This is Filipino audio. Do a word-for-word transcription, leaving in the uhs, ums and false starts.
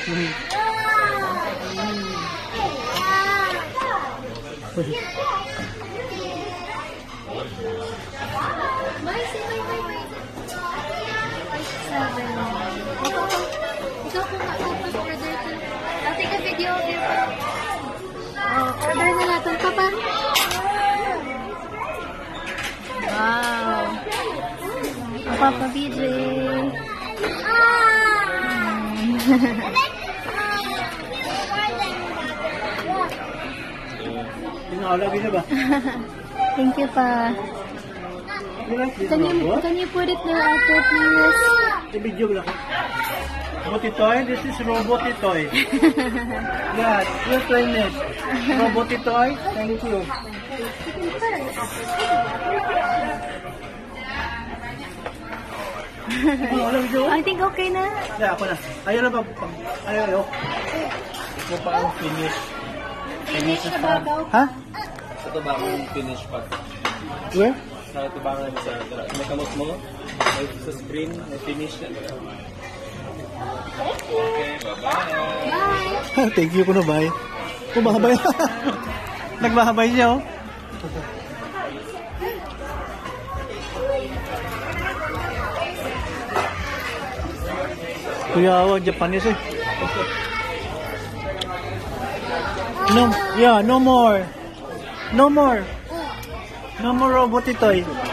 I'll take a video of you. Oh, order na natin, Papa. Wow. Papa B J. Thank you, Pa. Can you, can you put it there after, please? Video lang. Robotitoy, this is Robotitoy. Yeah, you're trying it. Robotitoy, thank you. I think okay na. Yeah, ako na. Ayaw na ba? Ayaw, ayaw. Ito pa ang finish. Finish na pa. Ha? Ito ba ang finish pa? Where? Sa ito ba ang sa may kamot mo? May sa screen, may finish na. Okay, bye-bye. Bye. Thank you ko na, bye. Kumahabay. Nagmahabay siya, oh. Kuya, oh, Japanese, eh. No, yeah, no more. No more. No more Robotitoy.